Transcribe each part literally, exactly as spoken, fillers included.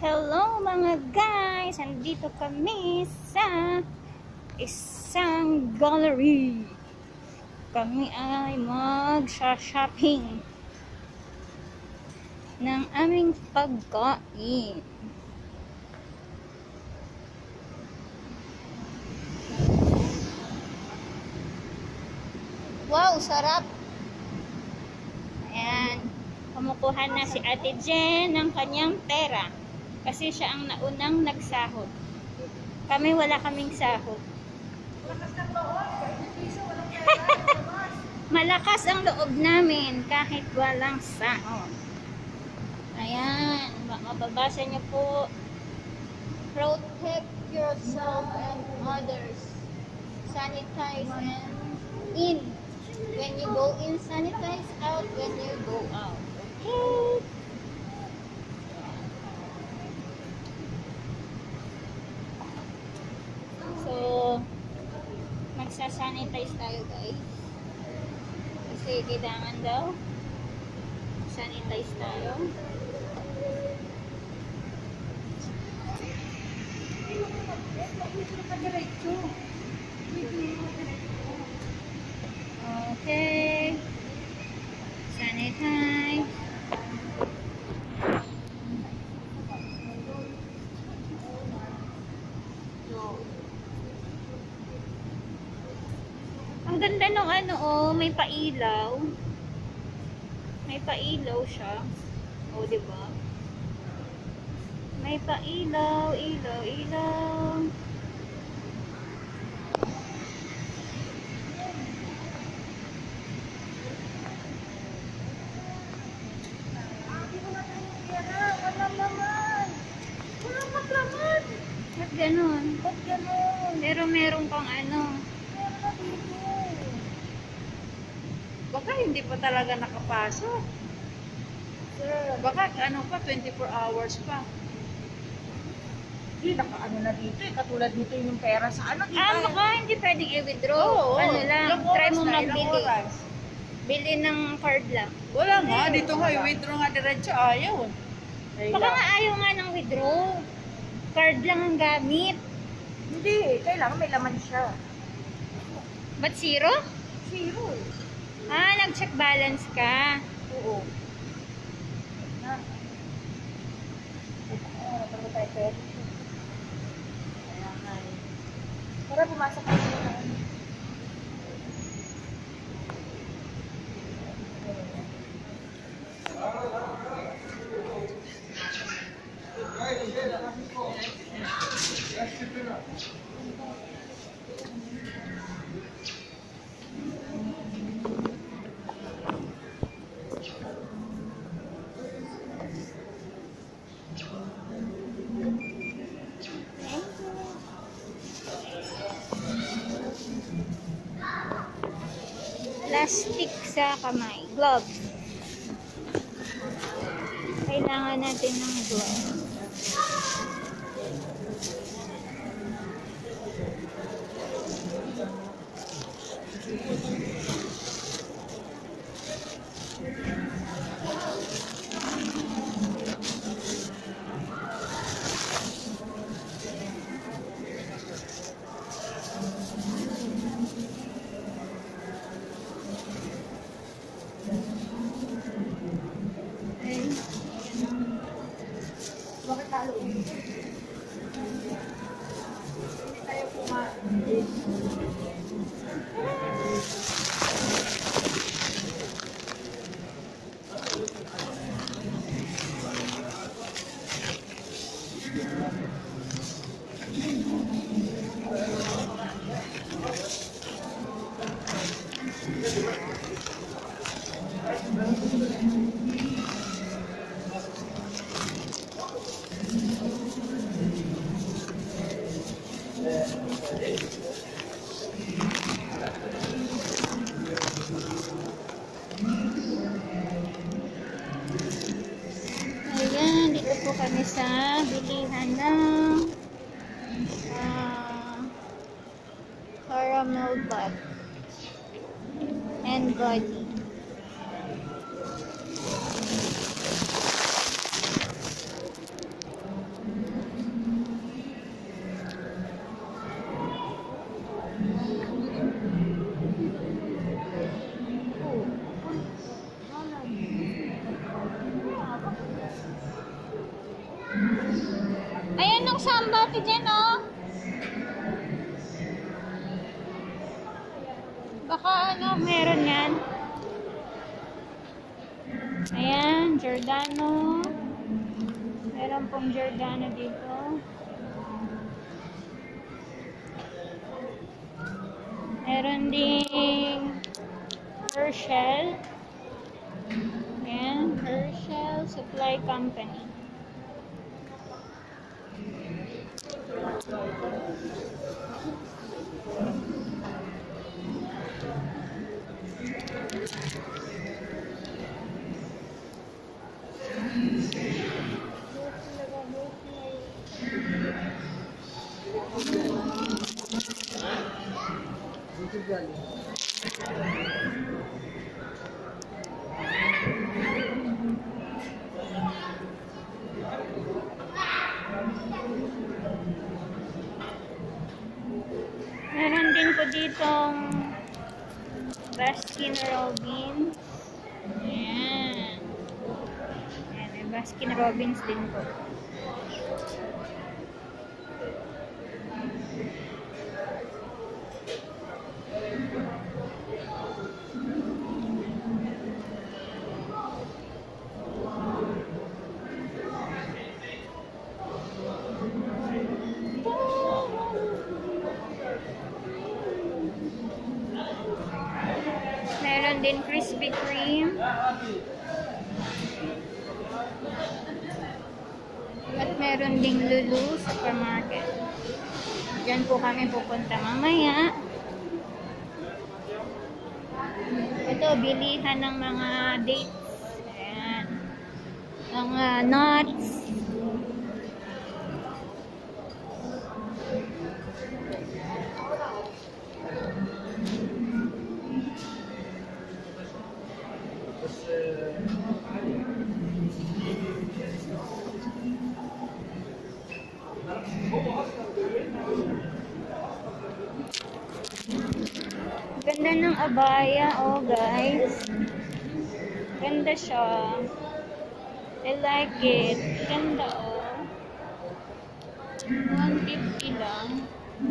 Hello mga guys! Andito kami sa isang gallery. Kami ay mag-shopping ng aming pagkain. Wow, sarap! Ayan, kumukuha na si Ate Jen ng kanyang pera. Kasi siya ang naunang nagsahod. Kami wala kaming sahod. Malakas ang loob namin kahit walang sahod. Ayan, mababasa niyo po. Protect yourself and others. Sanitize and in. When you go in, sanitize out when you go out. Okay? So, magsasanitize tayo guys. Kasi kailangan daw sanitize tayo. Okay. Sanitize. Ang ganda ng ano, oh, may pailaw. May pailaw siya. Oh, di ba? May pailaw, ilaw, ilaw. Wala naman. Wala maglaman. Ba't ganun? Ba't ganun? Pero meron pang ano. Baka hindi pa talaga nakapasok. Baka ano pa, twenty-four hours pa. Hindi, naka-ano na dito eh. Katulad dito yung pera sa ano. Di Ah, ba? baka hindi pwedeng i-withdraw. Oo, ano lang, ilang try oras mo na, ilang magbili. oras. Bili ng card lang. Wala nga, dito nga, i-withdraw nga diretso, ayaw. Baka nga ayaw nga ng withdraw. Card lang ang gamit. Hindi, kailangan may laman siya. Ba't zero? Zero. Ah, nag-check balance ka. Oo. Na. Oo, natago tayo pwede. Kaya nga eh. Para pumasok ka na. Plastic sa kamay. Gloves. Kailangan natin ng gloves. Bakit talo? Hindi tayo kumain. Ayan, dito po kami sa bilihan ng uh, caramel butt and body. Ayan ang sambati dyan, oh. Baka ano, meron yan. Ayan, Giordano. Meron pong Giordano dito. Meron ding Herschel. Ayan, Herschel Supply Company. Meron din po ditong Baskin Robbins. Ayan. Ayan, may Baskin Robbins din po. Meron din Krispy Kreme. At meron ding Lulu Supermarket. Diyan po kami pupunta mamaya. Ito, bilihan ng mga dates. Ayan. Mga nuts. Ganda ng abaya, oh guys. Ganda siya. I like it. Ganda, oh. one fifty lang.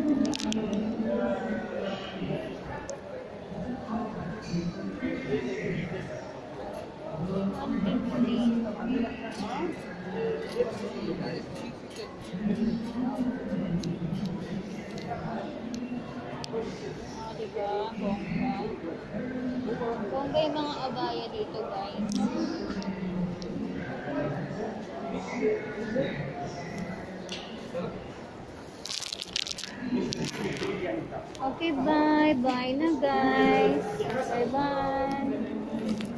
one fifty. Ah, diba? Bongga. Bongga yung mga abaya dito, guys. Okay, bye. Bye na, guys. Bye-bye.